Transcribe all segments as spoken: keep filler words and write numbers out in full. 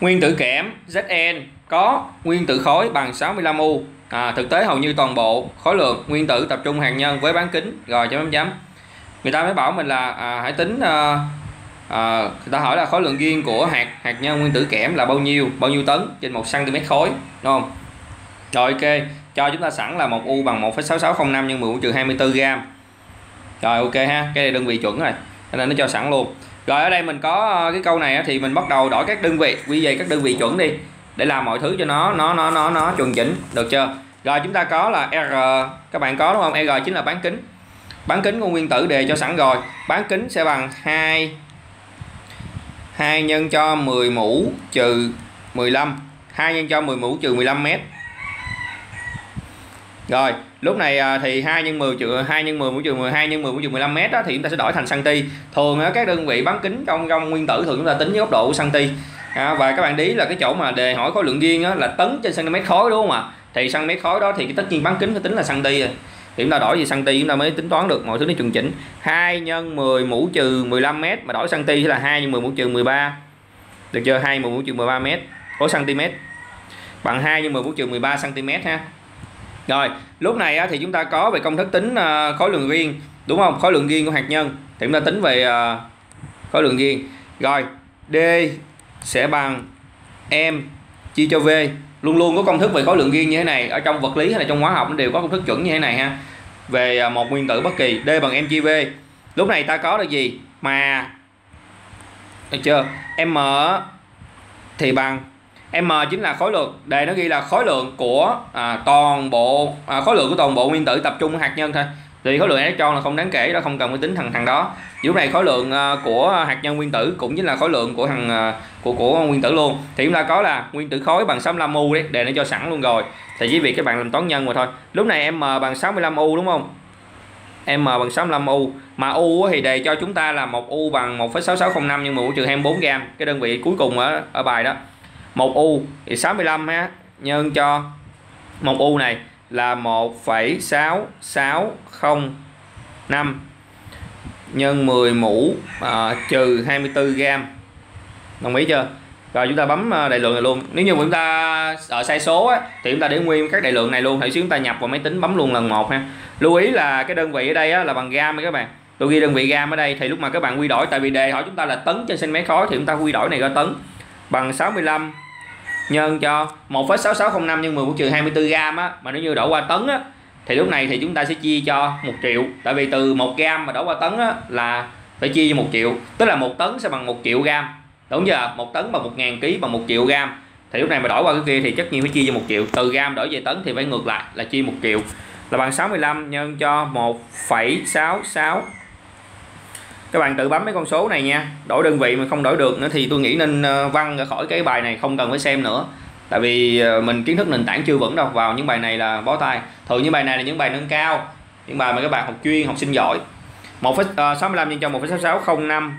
Nguyên tử kẽm Zn có nguyên tử khối bằng sáu mươi lăm U. À, thực tế hầu như toàn bộ khối lượng nguyên tử tập trung hạt nhân với bán kính rồi chấm chấm chấm. Người ta mới bảo mình là à, hãy tính à, à, người ta hỏi là khối lượng riêng của hạt hạt nhân nguyên tử kẽm là bao nhiêu, bao nhiêu tấn trên một cm khối, đúng không? Rồi ok, cho chúng ta sẵn là một U bằng một phẩy sáu sáu không năm nhân mười mũ trừ hai mươi tư gam. Rồi ok ha, cái này đơn vị chuẩn rồi, cho nên nó cho sẵn luôn. Rồi ở đây mình có cái câu này thì mình bắt đầu đổi các đơn vị, quy về các đơn vị chuẩn đi để làm mọi thứ cho nó nó nó nó nó chuẩn chỉnh, được chưa? Rồi chúng ta có là R, các bạn có đúng không? R chính là bán kính. Bán kính của nguyên tử đề cho sẵn rồi. Bán kính sẽ bằng hai hai nhân cho mười mũ trừ mười lăm, hai nhân cho mười mũ trừ mười lăm mét. Rồi, lúc này thì hai nhân mười trừ hai nhân mười mũ trừ mười hai nhân mười mũ trừ mười lăm mét đó, thì chúng ta sẽ đổi thành cm. Thường các đơn vị bán kính trong trong nguyên tử thường chúng ta tính với góc độ của cm. À, và các bạn để ý là cái chỗ mà đề hỏi khối lượng riêng á, là tấn trên cm khối, đúng không ạ? Thì cm khối đó thì tất nhiên bán kính phải tính là cm rồi. Thì chúng ta đổi gì cm chúng ta mới tính toán được mọi thứ nó chuẩn chỉnh. hai nhân mười mũ trừ mười lăm mét mà đổi cm thì là hai nhân mười mũ trừ mười ba. Được chưa? hai mười mũ trừ mười ba mét, khối cm. Bằng hai nhân mười mũ trừ mười ba cm ha. Rồi, lúc này á, thì chúng ta có về công thức tính uh, khối lượng riêng, đúng không? Khối lượng riêng của hạt nhân thì chúng ta tính về uh, khối lượng riêng. Rồi, D sẽ bằng M chia cho V. Luôn luôn có công thức về khối lượng riêng như thế này. Ở trong vật lý hay là trong hóa học nó đều có công thức chuẩn như thế này ha. Về uh, một nguyên tử bất kỳ, D bằng M chia V. Lúc này ta có được gì? Mà, được chưa? M thì bằng M chính là khối lượng, đề nó ghi là khối lượng của à, toàn bộ à, khối lượng của toàn bộ nguyên tử tập trung hạt nhân thôi. Thì khối lượng electron là không đáng kể, đó không cần phải tính thằng thằng đó. Lúc này khối lượng à, của hạt nhân nguyên tử cũng chính là khối lượng của thằng à, của của nguyên tử luôn. Thì chúng ta có là nguyên tử khối bằng sáu mươi lăm U đấy, đề nó cho sẵn luôn rồi. Thì chỉ việc các bạn làm toán nhân mà thôi. Lúc này M bằng sáu mươi lăm U đúng không? M bằng sáu mươi lăm U, mà U thì đề cho chúng ta là một U bằng một phẩy sáu sáu không năm nhân mười mũ trừ hai mươi tư gam, cái đơn vị cuối cùng ở ở bài đó. Một U thì sáu mươi lăm ha, nhân cho một U này là một phẩy sáu sáu không năm nhân mười mũ à, trừ hai mươi tư gam. Đồng ý chưa? Rồi chúng ta bấm đại lượng này luôn. Nếu như chúng ta ở sai số á, thì chúng ta để nguyên các đại lượng này luôn. Thì chúng ta nhập vào máy tính bấm luôn lần một ha. Lưu ý là cái đơn vị ở đây á, là bằng gam các bạn. Tôi ghi đơn vị gam ở đây thì lúc mà các bạn quy đổi, tại vì đề hỏi chúng ta là tấn trên cm khối thì chúng ta quy đổi này ra tấn, bằng sáu mươi lăm nhân cho một phẩy sáu sáu không năm nhân mười mũ trừ hai mươi tư gam á, mà nếu như đổi qua tấn á thì lúc này thì chúng ta sẽ chia cho một triệu, tại vì từ một gam mà đổi qua tấn á là phải chia cho một triệu, tức là một tấn sẽ bằng một triệu gam, đúng chưa? Một tấn bằng một ngàn ký bằng một triệu gam, thì lúc này mà đổi qua cái kia thì tất nhiên phải chia cho một triệu, từ gam đổi về tấn thì phải ngược lại là chia một triệu, là bằng sáu mươi lăm nhân cho một phẩy sáu sáu. Các bạn tự bấm mấy con số này nha. Đổi đơn vị mà không đổi được nữa thì tôi nghĩ nên văng ra khỏi cái bài này, không cần phải xem nữa. Tại vì mình kiến thức nền tảng chưa vững đâu, vào những bài này là bó tay. Thường những bài này là những bài nâng cao, những bài mà các bạn học chuyên, học sinh giỏi. một phẩy sáu mươi lăm nhân cho một phẩy sáu sáu không năm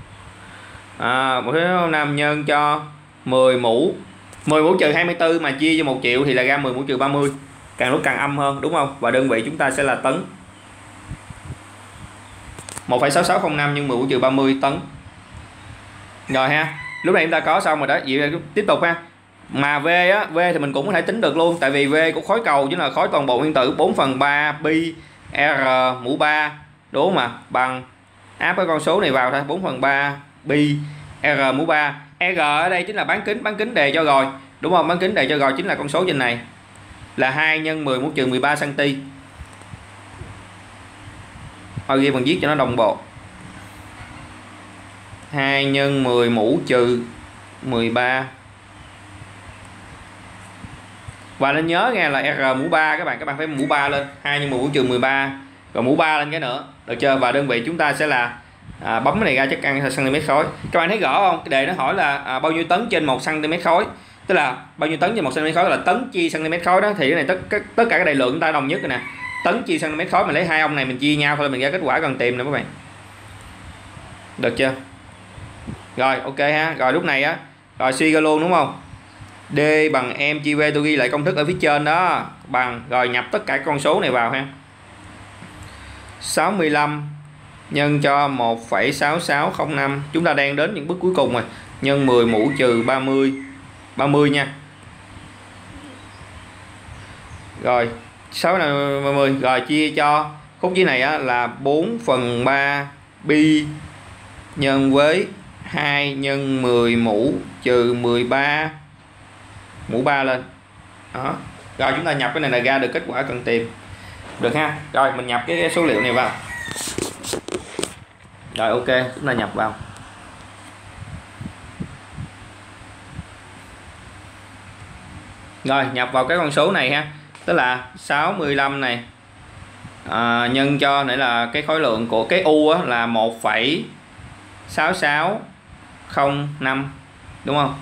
à, một phẩy sáu sáu năm nhân cho mười mũ, mười mũ trừ hai mươi tư mà chia cho một triệu thì là ra mười mũ trừ ba mươi, càng lúc càng âm hơn, đúng không? Và đơn vị chúng ta sẽ là tấn. một phẩy sáu sáu không năm nhân mười mũ trừ ba mươi tấn. Rồi ha, lúc này chúng ta có xong rồi đó. Vậy tiếp tục ha. Mà V á, V thì mình cũng có thể tính được luôn, tại vì V của khối cầu chính là khối toàn bộ nguyên tử bốn phần ba pi R mũ ba, đúng mà, bằng áp cái con số này vào thôi, bốn phần ba pi R mũ ba. R ở đây chính là bán kính, bán kính đề cho rồi, đúng không? Bán kính đề cho rồi chính là con số trên này là hai nhân mười mũ trừ mười ba cm. Thôi ghi bằng viết cho nó đồng bộ. hai nhân mười mũ trừ mười ba. Và nên nhớ nghe là R mũ ba các bạn, các bạn phải mũ ba lên, hai nhân mười mũ trừ mười ba rồi mũ ba lên cái nữa, được chưa? Và đơn vị chúng ta sẽ là à, bấm cái này ra chắc ăn cm khối. Các bạn thấy rõ không? Cái đề nó hỏi là à, bao nhiêu tấn trên một cm khối, tức là bao nhiêu tấn trên một cm khối là tấn chia cm khối đó, thì cái này tất tất cả các đại lượng chúng ta đồng nhất rồi nè. Tấn chia cm khối, mình lấy hai ông này mình chia nhau thôi, mình ra kết quả cần tìm nè các bạn. Được chưa? Rồi ok ha. Rồi lúc này á, rồi suy ra luôn đúng không? D bằng M chia V, tôi ghi lại công thức ở phía trên đó, bằng, rồi nhập tất cả con số này vào ha. sáu mươi lăm nhân cho một phẩy sáu sáu không năm, chúng ta đang đến những bước cuối cùng rồi, nhân mười mũ trừ ba mươi ba mươi nha. Rồi sáu năm ba mươi, rồi chia cho khúc dưới này á, là bốn phần ba pi nhân với hai nhân mười mũ trừ mười ba mũ ba lên. Đó. Rồi chúng ta nhập cái này là ra được kết quả cần tìm. Được ha. Rồi mình nhập cái số liệu này vào. Rồi ok, chúng ta nhập vào. Rồi nhập vào cái con số này ha. Tức là sáu mươi lăm này à, nhân cho này là cái khối lượng của cái U á, là một phẩy sáu sáu không năm đúng không?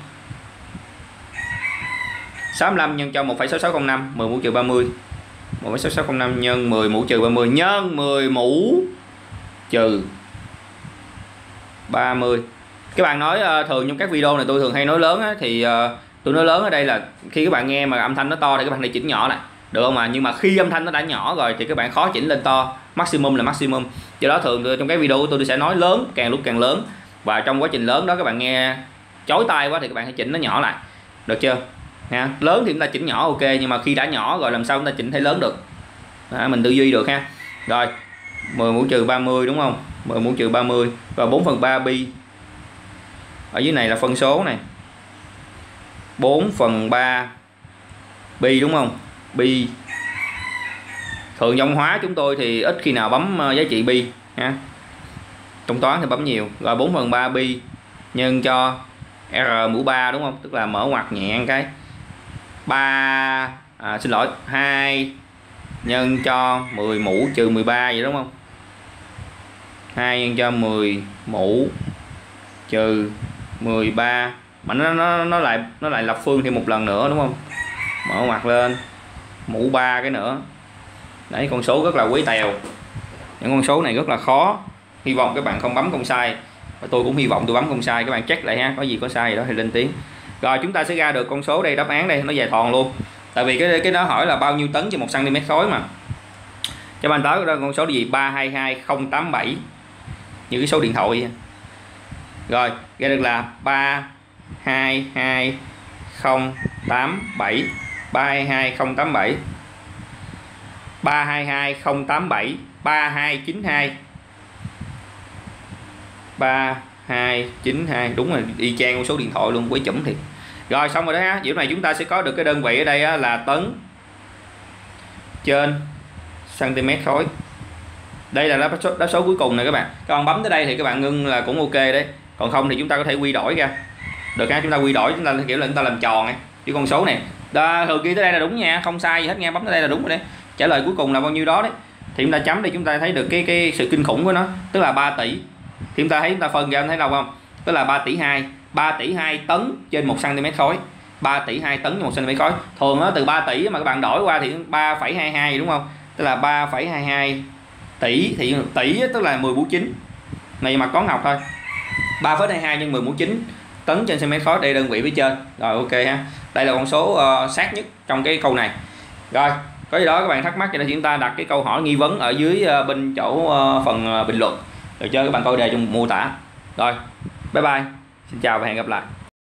sáu mươi lăm nhân cho một phẩy sáu sáu không năm, mười mũ trừ ba mươi. một phẩy sáu sáu không năm nhân mười mũ trừ ba mươi nhân mười mũ trừ ba mươi. Các bạn nói uh, thường trong các video này tôi thường hay nói lớn á, thì uh, tôi nói lớn ở đây là khi các bạn nghe mà âm thanh nó to thì các bạn này chỉnh nhỏ lại, được không mà? Nhưng mà khi âm thanh nó đã nhỏ rồi thì các bạn khó chỉnh lên to, maximum là maximum. Do đó thường trong cái video của tôi, tôi sẽ nói lớn càng lúc càng lớn, và trong quá trình lớn đó các bạn nghe chói tai quá thì các bạn hãy chỉnh nó nhỏ lại, được chưa? Ha, lớn thì chúng ta chỉnh nhỏ ok, nhưng mà khi đã nhỏ rồi làm sao chúng ta chỉnh thấy lớn được? Đó, mình tư duy được ha. Rồi mười mũ trừ ba mươi đúng không? mười mũ trừ ba mươi và bốn phần ba pi. Ở dưới này là phân số này. bốn phần ba pi đúng không? Pi. Thường trong hóa chúng tôi thì ít khi nào bấm giá trị pi ha. Trong toán thì bấm nhiều. Rồi bốn phần ba pi nhân cho R mũ ba đúng không? Tức là mở ngoặc nhẹ cái ba à, xin lỗi hai nhân cho mười mũ trừ mười ba vậy đúng không? hai nhân cho mười mũ trừ mười ba, mà nó nó nó lại nó lại lập phương thêm một lần nữa đúng không? Mở ngoặc lên mũ ba cái nữa. Đấy, con số rất là quý tèo. Những con số này rất là khó. Hy vọng các bạn không bấm không sai. Và tôi cũng hy vọng tôi bấm không sai, các bạn check lại ha, có gì có sai gì đó thì lên tiếng. Rồi chúng ta sẽ ra được con số đây, đáp án đây nó dài thòn luôn. Tại vì cái cái đó hỏi là bao nhiêu tấn trên một cm khối mà. Cho bạn tới ra con số gì ba hai hai không tám bảy như cái số điện thoại vậy. Rồi ra được là ba hai hai không tám bảy, ba hai hai không tám bảy, ba hai hai không tám bảy, ba hai chín hai, ba hai chín hai, đúng rồi, y chang con số điện thoại luôn, quý chấm thiệt. Rồi xong rồi đó ha. Kiểu này chúng ta sẽ có được cái đơn vị ở đây á, là tấn trên cm khối. Đây là đáp số, đáp số cuối cùng này các bạn. Các bạn bấm tới đây thì các bạn ngưng là cũng ok đấy. Còn không thì chúng ta có thể quy đổi ra. Được ha, chúng ta quy đổi, chúng ta kiểu là chúng ta làm tròn ấy. Chứ con số này đó, thường ghi tới đây là đúng nha, không sai gì hết nha, bấm tới đây là đúng rồi đấy. Trả lời cuối cùng là bao nhiêu đó đấy. Thì chúng ta chấm đi, chúng ta thấy được cái cái sự kinh khủng của nó, tức là ba tỷ. Thì chúng ta thấy chúng ta phân ra thấy đâu không? Tức là ba tỷ hai, ba tỷ hai tấn trên một cm khối. ba tỷ hai tấn trên một cm khối. Thường nó từ ba tỷ mà các bạn đổi qua thì ba phẩy hai hai đúng không? Tức là ba phẩy hai hai tỷ, thì tỷ tức là mười mũ chín. Này mặt toán học thôi. ba phẩy hai hai nhân mười mũ chín tấn trên cm khối, đây đơn vị phía trên. Rồi ok ha. Đây là con số uh, sát nhất trong cái câu này. Rồi, có gì đó các bạn thắc mắc thì chúng ta đặt cái câu hỏi nghi vấn ở dưới uh, bên chỗ uh, phần uh, bình luận. Được chưa? Các bạn coi đề trong mô tả. Rồi, bye bye. Xin chào và hẹn gặp lại.